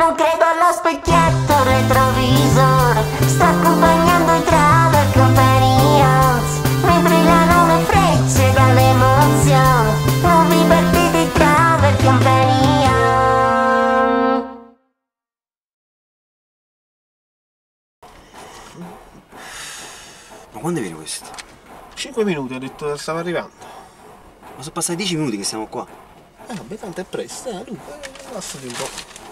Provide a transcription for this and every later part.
Non credo allo specchietto retrovisore, sto accompagnando i Travel Companions. Mi brillano le frecce dall'emozione, nuovi partiti Travel Companions. Ma quando viene questo? 5 minuti, ho detto che stava arrivando. Ma sono passati 10 minuti che siamo qua. Vabbè, tanto è presto, dunque, passati un po'.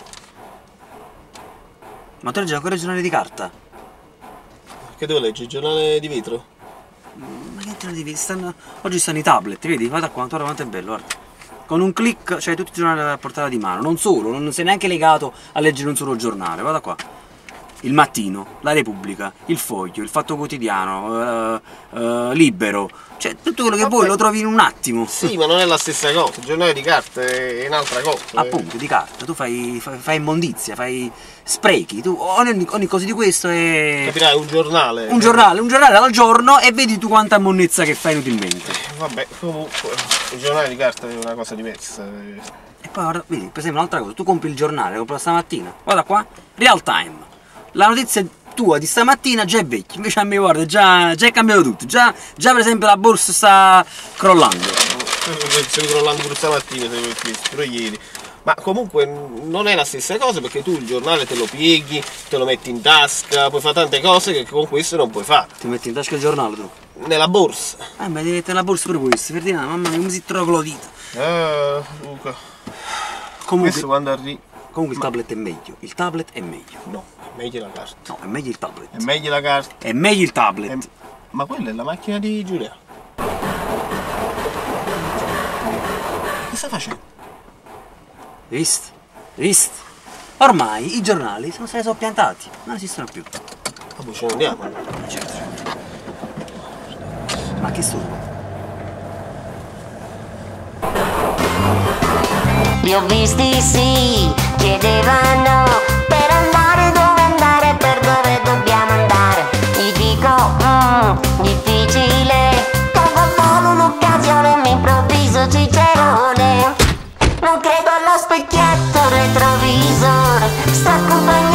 Ma tu leggi ancora il giornale di carta? Che devo leggere? Il giornale di vetro? Ma che giornale di carta? Oggi stanno i tablet, vedi? Guarda qua, guarda quanto è bello, guarda. Con un click c'hai tutti i giornali a portata di mano. Non solo, non sei neanche legato a leggere un solo giornale, guarda qua. Il Mattino, La Repubblica, Il Foglio, Il Fatto Quotidiano, Libero. Cioè, tutto quello che vuoi lo trovi in un attimo. Sì, ma non è la stessa cosa. Il giornale di carta è un'altra cosa. Appunto, di carta. Tu fai immondizia, fai sprechi. Tu, ogni cosa di questo è... Capirai, un giornale. Un giornale al giorno e vedi tu quanta monnezza che fai inutilmente. Vabbè, comunque, il giornale di carta è una cosa diversa. E poi guarda, vedi, per esempio un'altra cosa, tu compri il giornale, compri stamattina, guarda qua, real time. La notizia tua di stamattina già è vecchia, invece a me guarda, già è cambiato tutto, già per esempio la borsa sta crollando. Stiamo crollando pure stamattina, pure ieri. Ma comunque non è la stessa cosa, perché tu il giornale te lo pieghi, te lo metti in tasca, puoi fare tante cose che con questo non puoi fare. Ti metti in tasca il giornale tu? Nella borsa. Ma devi mettere nella borsa pure questo, Ferdinando, mamma mia, come si trova con la dita. Luca. Comunque, Questo quando arrivi... comunque il tablet è meglio, il tablet è meglio. No, è meglio la carta. No, è meglio il tablet. È meglio la carta. È meglio il tablet. Ma quella è la macchina di Giulia. Che sta facendo? Visto? Visto? Ormai i giornali se ne sono piantati, non esistono più. Vabbè, ce ne andiamo. Certo. Ma che sto? Li ho visti, sì, chiedevano per andare dove andare, per dove dobbiamo andare. Gli dico, difficile, colgo al volo un'occasione, mi improvviso cicerone. Non credo allo specchietto retrovisore, sto accompagnando